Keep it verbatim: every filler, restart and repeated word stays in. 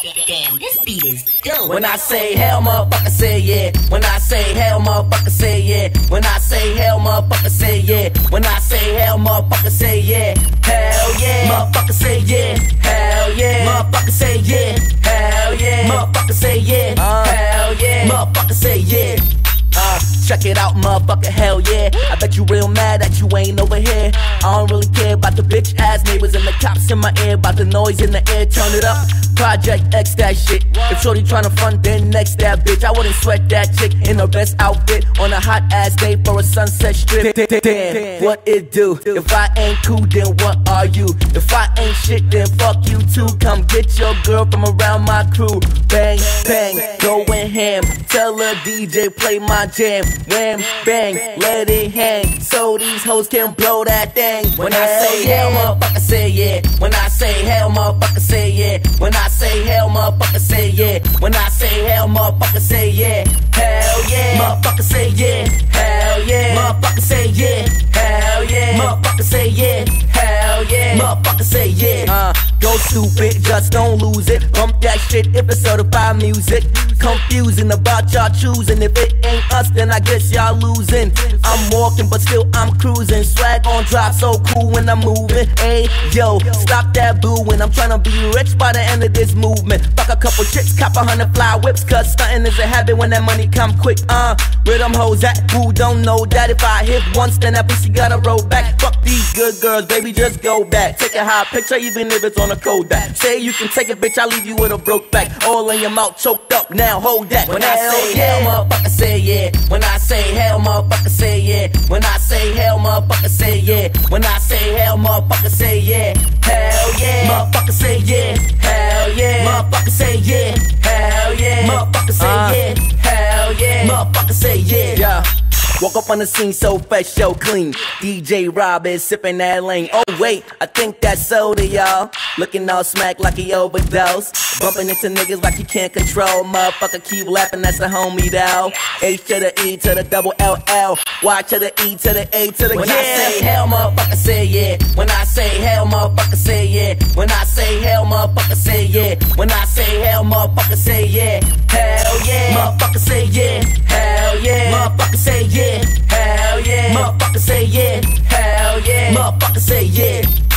Damn, this beat is dope. When I say hell, motherfucker, say yeah. When I say hell, motherfucker, say yeah. When I say hell, motherfucker, say yeah. When I say hell, motherfucker, say yeah. Hell yeah, motherfucker, say yeah. Hell yeah, motherfucker, say yeah. Hell yeah, motherfucker, say yeah. Hell yeah, motherfucker, say yeah. Uh, check it out, motherfucker, hell yeah. I bet you real mad that you ain't over here. I don't really care about the bitch ass neighbors and the cops in my ear, about the noise in the air, turn it up. Project X that shit. If shorty tryna front, then next that bitch. I wouldn't sweat that chick in her best outfit on a hot ass day for a sunset strip. Damn, what it do? If I ain't cool, then what are you? If I ain't shit, then fuck you too. Come get your girl from around my crew. Bang, bang, going ham. Tell her D J play my jam. Wham, bang, let it hang, so these hoes can blow that thing. When I say hell, motherfucker, say yeah. When I say hell, motherfucker, say yeah. When I say hell, motherfucker, say yeah. When I say hell, motherfucker, say yeah. Hell yeah, motherfucker, say yeah. Hell yeah, motherfucker, say yeah. Hell yeah, motherfucker, say yeah. Hell yeah, motherfucker, say yeah. Uh, go stupid, just don't lose it. Bump that shit if it's certified music. Confusing about y'all choosing. If it ain't us, then I guess y'all losing. I'm walking, but still I'm cruising. Swag on drop, so cool when I'm moving. Hey, yo, stop that booing. I'm tryna be rich by the end of this movement. Fuck a couple chicks, cop a hundred fly whips, cause stunting is a habit when that money come quick. Uh, where them hoes at? Who don't know that? If I hit once, then that pussy gotta roll back. Fuck these good girls, baby, just go back. Take a high picture, even if it's on a Kodak. Say you can take it, bitch, I'll leave you with a broke back. All in your mouth, choked up, now hold that. When I say hell, motherfucker, say yeah. When I say hell, motherfucker, say yeah. When I say hell, motherfucker, say yeah. When I say hell, motherfucker, say yeah. Hell yeah, motherfucker, say yeah. Hell yeah, motherfucker, say yeah. Hell yeah, motherfucker, say yeah. Hell yeah, motherfucker, say yeah. Yeah. Woke up on the scene so fresh, so clean. D J Rob is sipping that lane. Oh wait, I think that's soda, y'all. Looking all smack like he overdosed. Bumping into niggas like he can't control. Motherfucker keep laughing, that's a homie though. H to the E to the double L L. Y to the E to the A to the when yeah. When I say hell, motherfucker, say yeah. When I say hell, motherfucker, say yeah. When I say hell, motherfucker, say yeah. When I say hell, motherfucker, say yeah. Hell yeah, motherfucker, say yeah. Hell yeah, motherfucker, say yeah. Hell yeah, motherfucker, say yeah. Hell yeah, motherfucker, say yeah.